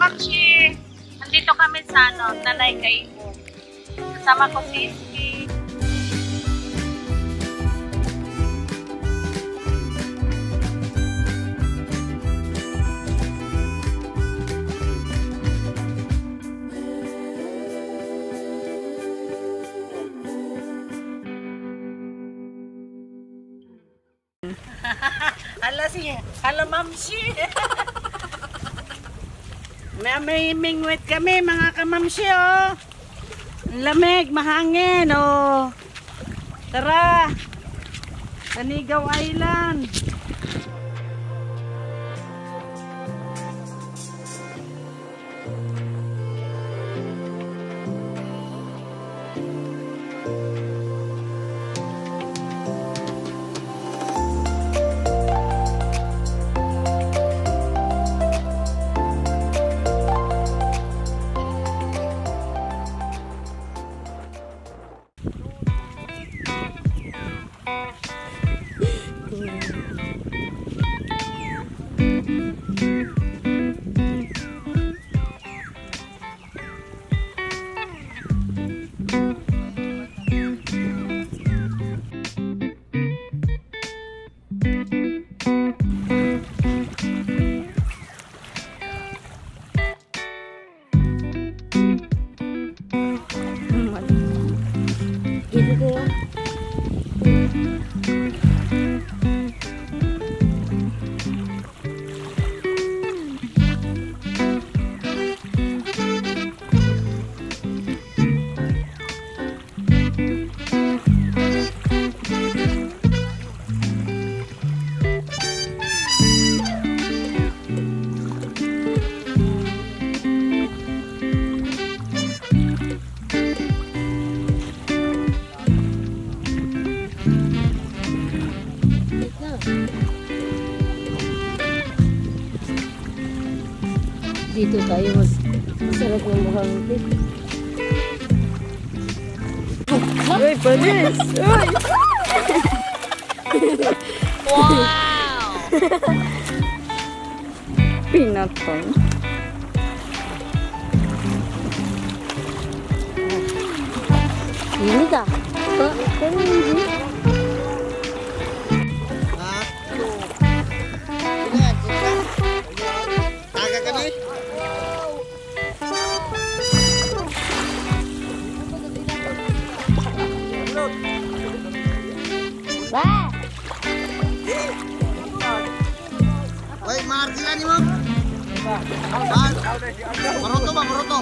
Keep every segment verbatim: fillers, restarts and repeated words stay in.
Kamamshi! Nandito kami sa ano, Canigao. Kasama ko si Iski. Hala si, hala mamsi. May mingwit kami mga kamamsi oh. Lamig, mahangin oh. Tara. Canigao Island. Dito tayo, mas masarap ng buhangin. Uy, panis! Uy! Wow! Pinatay. Ini dah. Kok kan ini? Ba. Woi, margila ni mo. Ba. Maroto ba, maroto.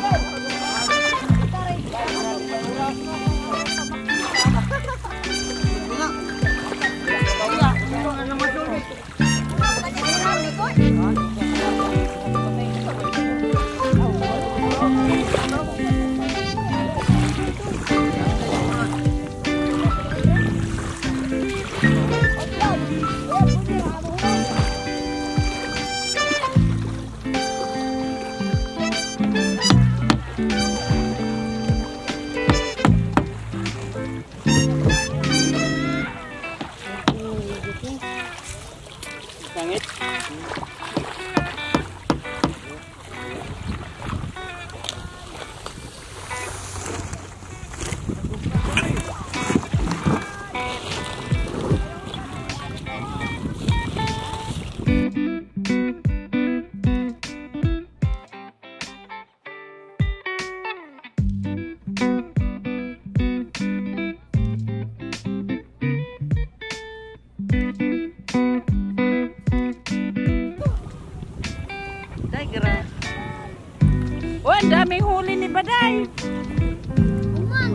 Oh, ang daming huli ni Baday. Uman.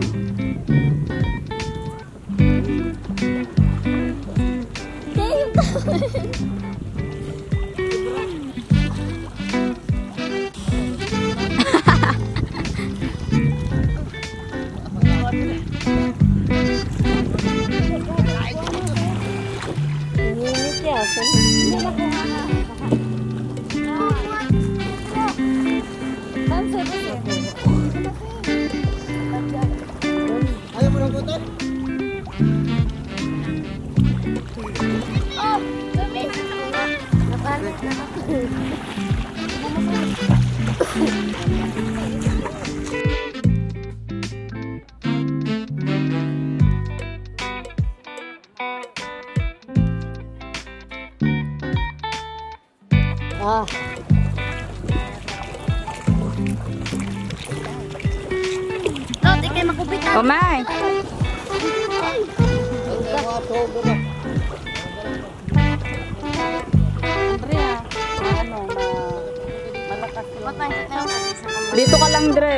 Ini ya, Ayaw mo ng butot? Oh, dami. Nakalik na ako. Ah. No, di kayo makupit na. Umay. Andrea, ano, ma malakas yung... Dito ka lang, Dre.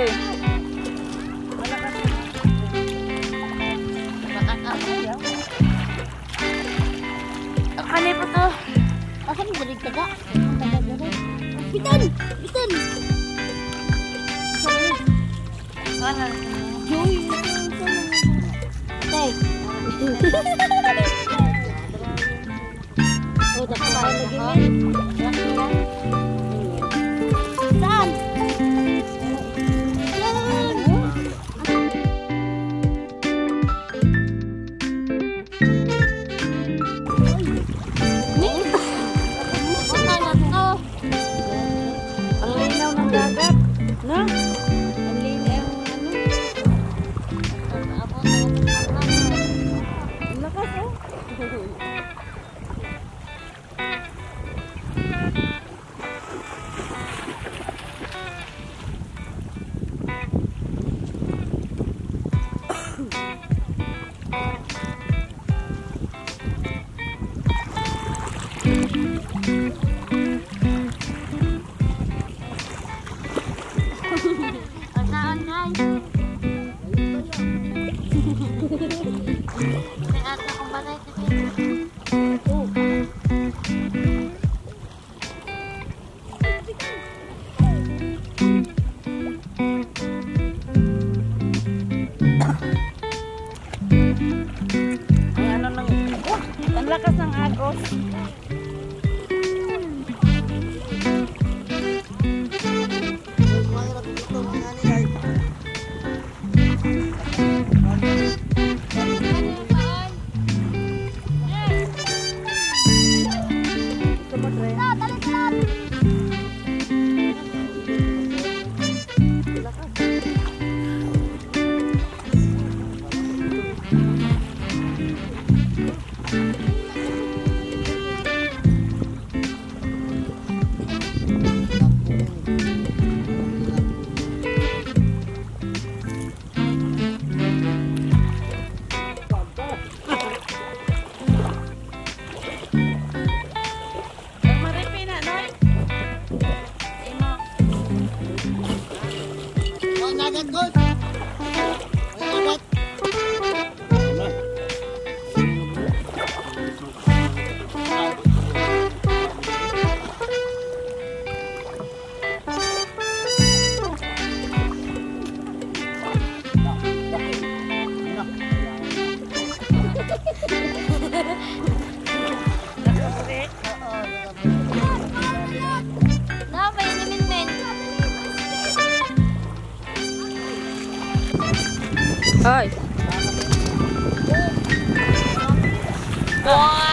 Kani po to. Asan mo galing taga? Bitan! Bitan! Ano? Joy! Tay! Oh, dapat ba lagi mo? Saan? Ang lakas ng agos. Hoy. Wow!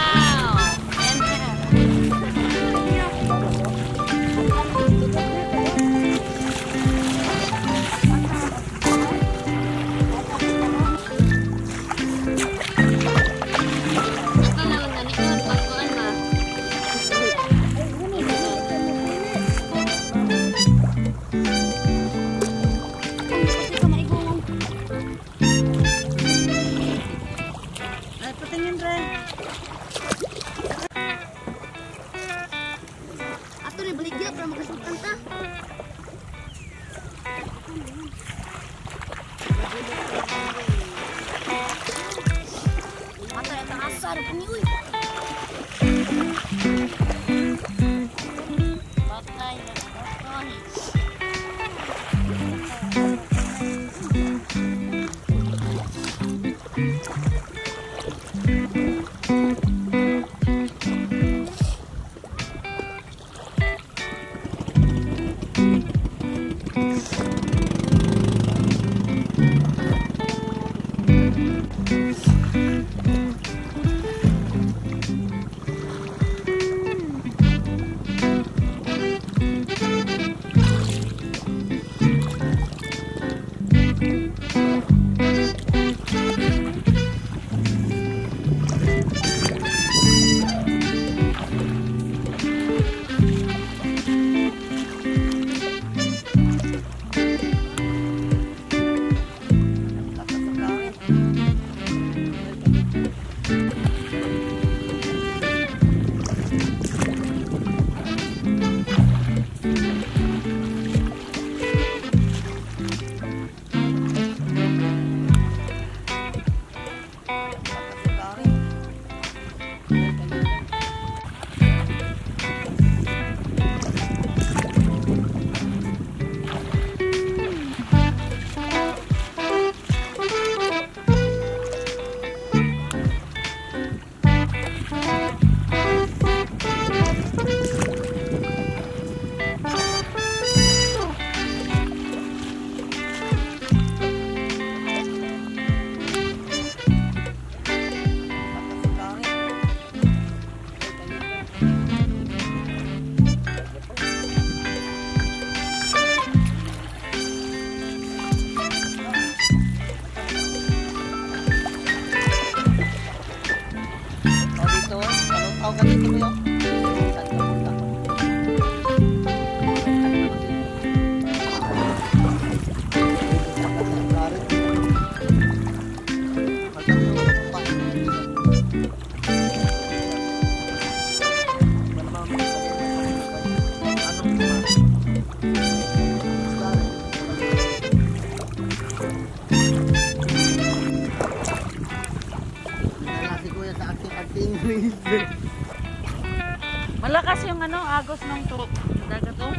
Malakas yung ano, agos ng turok. Dagat oh.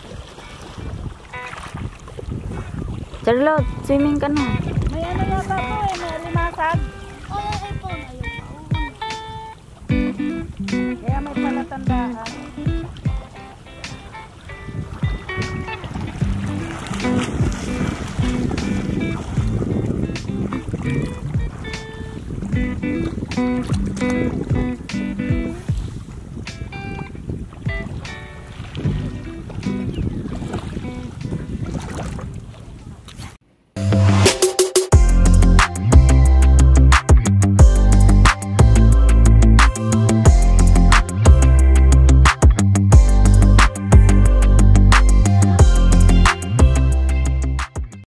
Charlotte, swimming ka na. May ano yata to eh, may alimasag. Oh, ay po na yun. Kaya may palatandaan.